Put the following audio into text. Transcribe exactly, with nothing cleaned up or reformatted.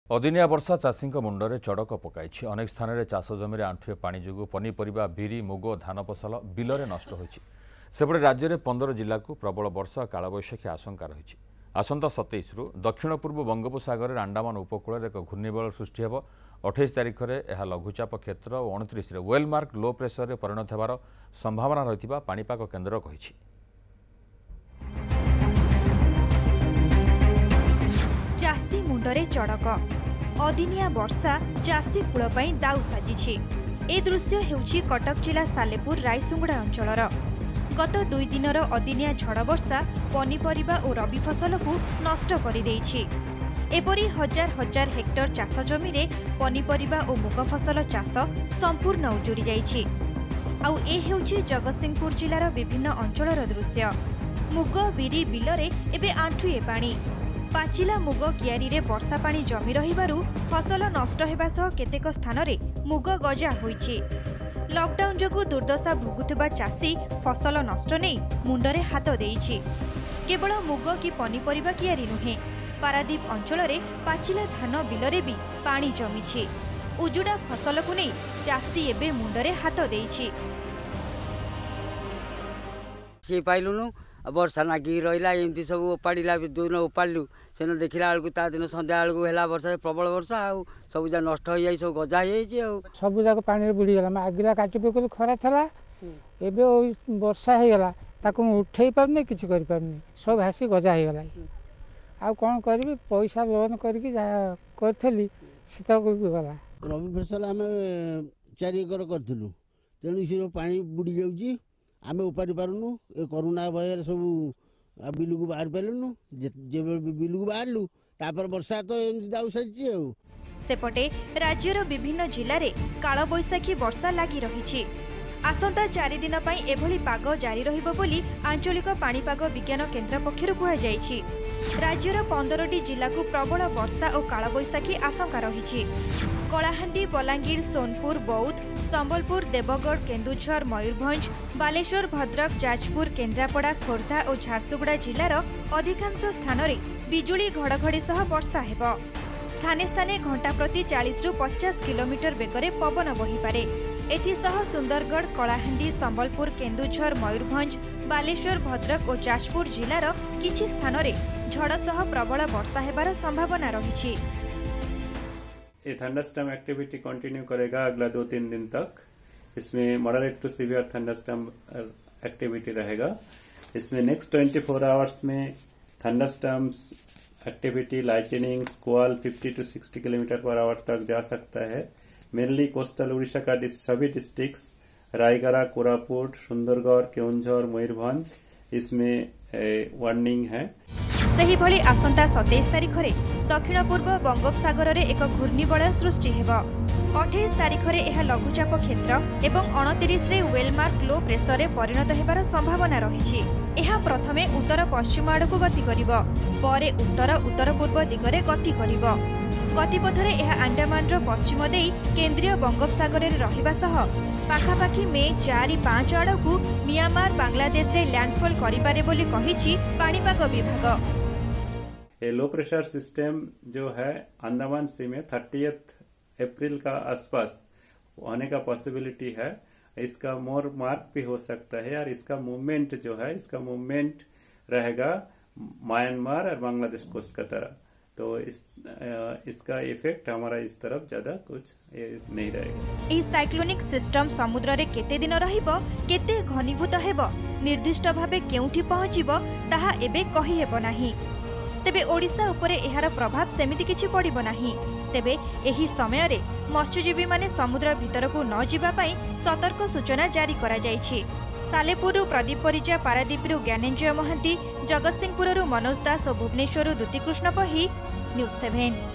अदिनिया वर्षा चाषी मुंडे चड़क पकाई अनेक स्थान में चाष जमी आंठुए पानी जो पनीपरिया बिरी मुग धान फसल बिलरे नष्ट होती सेपटे राज्य में पंदर जिला को प्रबल वर्षा कालबैशाखी आशंका रही आसंता सतैश रु दक्षिण पूर्व बंगोपसागर अंडमान उपकूल एक घूर्णिबल सृष्टि होब अठाईस तारिख में यह लघुचाप क्षेत्र और उनतीस वेलमार्क लो प्रेसर परिणत होवार संभावना रही पाणीपाग केन्द्र कही। चाषी मुंडरे चड़क अदिनिया वर्षा चाषी कूल दाऊ साजिछि। ए दृश्य हेउछि कटक जिला सालेपुर रायसुंगड़ा अंचलर गत दुई दिनर अदिनिया झड़ वर्षा पनीपरिबा और रबी फसल को नष्ट करि देइछि। एपरि हजार हजार हेक्टर चाष जमी रे पनीपरिबा और मुग फसल चाष संपूर्ण उजुड़ी जाइछि। आउ ए हेउछि जगतसिंहपुर जिलार विभिन्न अंचलर दृश्य। मुग बिरी बिलरे एबे आंठुए पानी पाचिला मुग कियारी रे वर्षा पानी जमी रहिबारु फसल नष्ट हेबा सह केतेक स्थान रे मुग गजा होइछि। लॉकडाउन जोगु दुर्दशा भोगुथिबा चाषी फसल नष्ट नै मुंडरे हाथ देइछि। केवल मुग कि पनीपरिबा कियारी नुहे पारादीप अंचल रे पाचिला धान बिलरे भी पानी जमिछि। उजुड़ा फसल को नै चाषी एबे मुंडरे हाथ देइछि। से पाइलुनु वर्षा नागिक रहा एमती सब उपाड़ा दिन उपाड़ू से देखला बेलू ता दिन सन्ध्या बेलू है वर्षा प्रबल वर्षा आउ सब जा नष्ट हो जाए सब गजा हो सब जाक पानी बुड़ीगला आगिला काटी पकड़ खरा था एवं वर्षा होगला उठे पारे कि सब भासी गजा होगला आउ कौन करी पैसा लोन करी करी गला रबी फसल आम चार एकर करूँ तेणु से पानी बुड़ी जाऊँगी आमे उपारी पारुनु ए करोना भयर सब बिलु को बाहर पालुनु जे बिलु को बाहरलु तापर वर्षा तो एमती दाऊ साजिछि। सेपटे राज्यर विभिन्न जिले में कालबैशाखी वर्षा लगी रही। आसंता चारि दिन पई एभली पाग जारी रहिबो बोली आंचलिक पाणीपाग विज्ञान केन्द्र पक्षरु कुहाଯାଇଛି। राज्यर पंदरटी जिला को प्रबल वर्षा और कालबैशाखी आशंका रही। कलाहांडी बलांगीर सोनपुर बौद्ध संबलपुर देवगढ़ केन्दुझर मयूरभंज बालेश्वर भद्रक जाजपुर केन्द्रापड़ा खोर्धा और झारसुगुड़ा जिलार अधिकांश स्थान में बिजुली घड़घड़ी सह वर्षा हेब। स्थाने स्थाने घंटा प्रति चालीस रु पचास किलोमीटर बेगरे पवन बहिपारे। एथिसह सुंदरगढ़ कलाहांडी संबलपुर केन्दुझर मयूरभंज बालेश्वर भद्रक और जाजपुर जिलार किछि स्थान रे झड़ सह प्रबल वर्षा हेबार संभावना रही। ये थंडरस्टॉर्म एक्टिविटी कंटिन्यू करेगा अगला दो तीन दिन तक। इसमें moderate to severe thunderstorm activity रहेगा। इसमें नेक्स्ट चौबीस आवर्स में थंडरस्टॉर्म्स एक्टिविटी लाइटनिंग स्क्वाल पचास टू साठ किलोमीटर पर आवर तक जा सकता है। मेनली कोस्टल उड़ीसा का सभी डिस्ट्रिक्ट्स रायगढ़ कोरापुट सुंदरगढ़ केउंझर मयूरभंज इसमें वार्निंग है। सेही भली आसंता सत्ताईस तारिख रे दक्षिण पूर्व बंगोपसागर रे एक घूर्णिबलय सृष्टि हेब। अठाईस तारिख रे यह लघुचाप क्षेत्र एवं उनतीस रे वेलमार्क लो प्रेसर रे परिणत हेबार संभावना रही। यह प्रथमे उत्तर पश्चिम आड़ को गति करिवो परे उत्तर उत्तर पूर्व दिगरे गति करिवो। गतिपथरे यह अंडमान पश्चिम देई केंद्रीय बंगोपसागर रे रहिबा सह पाखापाखि मे चार पांच आड़कू म्यांमार बांग्लादेश रे लैंडफॉल करिपारे बोली कहिछि पाणीपाग विभाग। ये लो प्रेशर सिस्टम जो है अंडमान सी में थर्टियथ अप्रैल का आसपास होने का पॉसिबिलिटी है। इसका मोर मार्क भी हो सकता है और इसका मूवमेंट जो है इसका मूवमेंट रहेगा म्यांमार और बांग्लादेश कोस्ट का तरह। तो इस इसका इफेक्ट हमारा इस तरफ ज्यादा कुछ नहीं रहेगा। इस साइक्लोनिक सिस्टम समुद्र रे केते दिन रहिबो केते घनीभूत हेबो निर्दिष्ट भाबे केउठी पहुंचीबो ताहा एबे कहि हेबो नाही। तेबे ओडिशा उपरे एहार प्रभाव सेमिति किछि पड़िबो नाही। तेबे एही समय रे मत्स्यजीवी माने समुद्र भीतर को न जिबा पई सतर्क सूचना जारी करा जायछि। सालेपुर प्रदीप परिजा पारादीप ज्ञानेन्द्रिय महांती जगतसिंहपुर मनोज दास और भुवनेश्वर दूतीकृष्ण पही न्यूज सेवेन।